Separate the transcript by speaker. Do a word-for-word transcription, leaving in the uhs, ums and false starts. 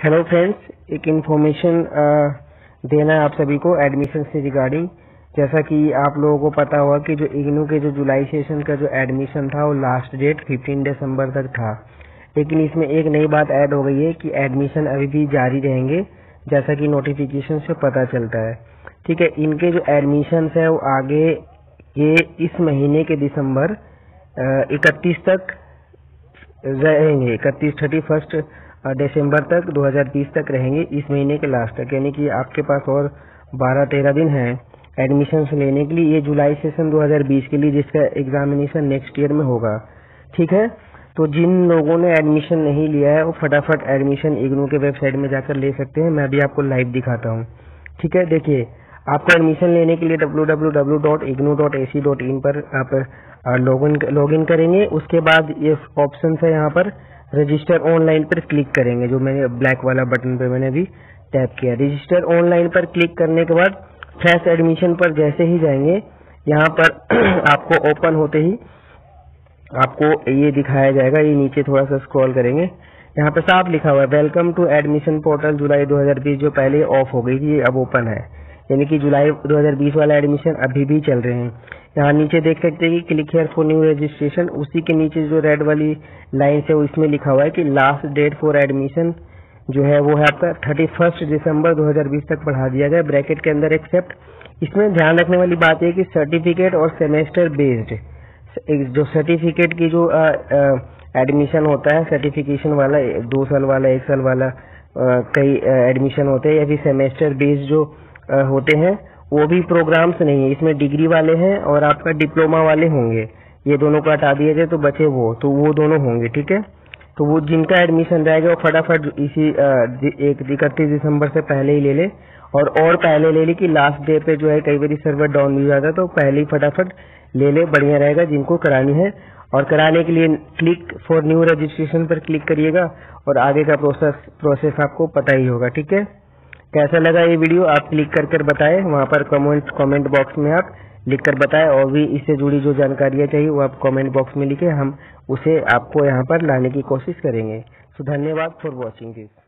Speaker 1: Hello friends, एक information देना है आप सभी को एडमिशन से रिगार्डिंग। जैसा कि आप लोगों को पता होगा कि जो इग्नू के जो जुलाई सेशन का जो एडमिशन था वो लास्ट डेट पंद्रह दिसंबर तक था, लेकिन इसमें एक नई बात ऐड हो गई है कि एडमिशन अभी भी जारी रहेंगे, जैसा कि नोटिफिकेशन से पता चलता है। ठीक है, इनके जो एडमिशन है वो आगे ये इस महीने के दिसंबर इकतीस तक रहेंगे, इकतीस थर्टी फर्स्ट दिसंबर तक दो हज़ार बीस तक रहेंगे, इस महीने के लास्ट तक। यानी कि आपके पास और बारह तेरह दिन हैं एडमिशन लेने के लिए। ये जुलाई सेशन दो हज़ार बीस के लिए जिसका एग्जामिनेशन नेक्स्ट ईयर में होगा। ठीक है, तो जिन लोगों ने एडमिशन नहीं लिया है वो फटाफट एडमिशन इग्नू के वेबसाइट में जाकर ले सकते हैं। मैं भी आपको लाइव दिखाता हूँ। ठीक है, देखिए आपको एडमिशन लेने के लिए W W W dot IGNOU dot A C dot in पर आप लॉगिन लॉगिन करेंगे। उसके बाद ये ऑप्शन है यहाँ पर रजिस्टर ऑनलाइन पर क्लिक करेंगे, जो मैंने ब्लैक वाला बटन पे मैंने अभी टैप किया। रजिस्टर ऑनलाइन पर क्लिक करने के बाद फ्रेश एडमिशन पर जैसे ही जाएंगे, यहाँ पर आपको ओपन होते ही आपको ये दिखाया जाएगा। ये नीचे थोड़ा सा स्क्रॉल करेंगे, यहाँ पे साफ लिखा हुआ है वेलकम टू एडमिशन पोर्टल जुलाई दो हज़ार बीस। जो पहले ऑफ हो गई थी ये अब ओपन है, यानी कि जुलाई दो हज़ार बीस वाला एडमिशन अभी भी चल रहे हैं। यहाँ नीचे देख सकते हैं कि click here for new registration. उसी के नीचे जो रेड वाली लाइन है वो इसमें लिखा हुआ है कि लास्ट डेट फॉर एडमिशन जो है वो है आपका थर्टी फर्स्ट दिसंबर दो हज़ार बीस तक बढ़ा दिया गया, ब्रैकेट के अंदर एक्सेप्ट। इसमें ध्यान रखने वाली बात है कि सर्टिफिकेट और सेमेस्टर बेस्ड जो सर्टिफिकेट की जो एडमिशन होता है, सर्टिफिकेशन वाला दो साल वाला एक साल वाला आ, कई एडमिशन होते हैं, या फिर सेमेस्टर बेस्ड जो आ, होते हैं वो भी प्रोग्राम्स नहीं है। इसमें डिग्री वाले हैं और आपका डिप्लोमा वाले होंगे। ये दोनों को हटा दिए थे तो बचे वो तो वो दोनों होंगे। ठीक है, तो वो जिनका एडमिशन रहेगा वो फटाफट इसी एक इकतीस दिसंबर से पहले ही ले ले, और और पहले ले ले कि लास्ट डे पे जो है कई बार सर्वर डाउन भी जाता है, तो पहले ही फटाफट ले ले, बढ़िया रहेगा जिनको करानी है। और कराने के लिए क्लिक फॉर न्यू रजिस्ट्रेशन पर क्लिक करिएगा और आगे का प्रोसेस प्रोसेस आपको पता ही होगा। ठीक है, कैसा लगा ये वीडियो आप क्लिक कर कर बताएं, वहाँ पर कमेंट कमेंट बॉक्स में आप लिख कर बताएं। और भी इससे जुड़ी जो जानकारियाँ चाहिए वो आप कमेंट बॉक्स में लिखे, हम उसे आपको यहाँ पर लाने की कोशिश करेंगे। तो धन्यवाद फॉर वॉचिंग दिस।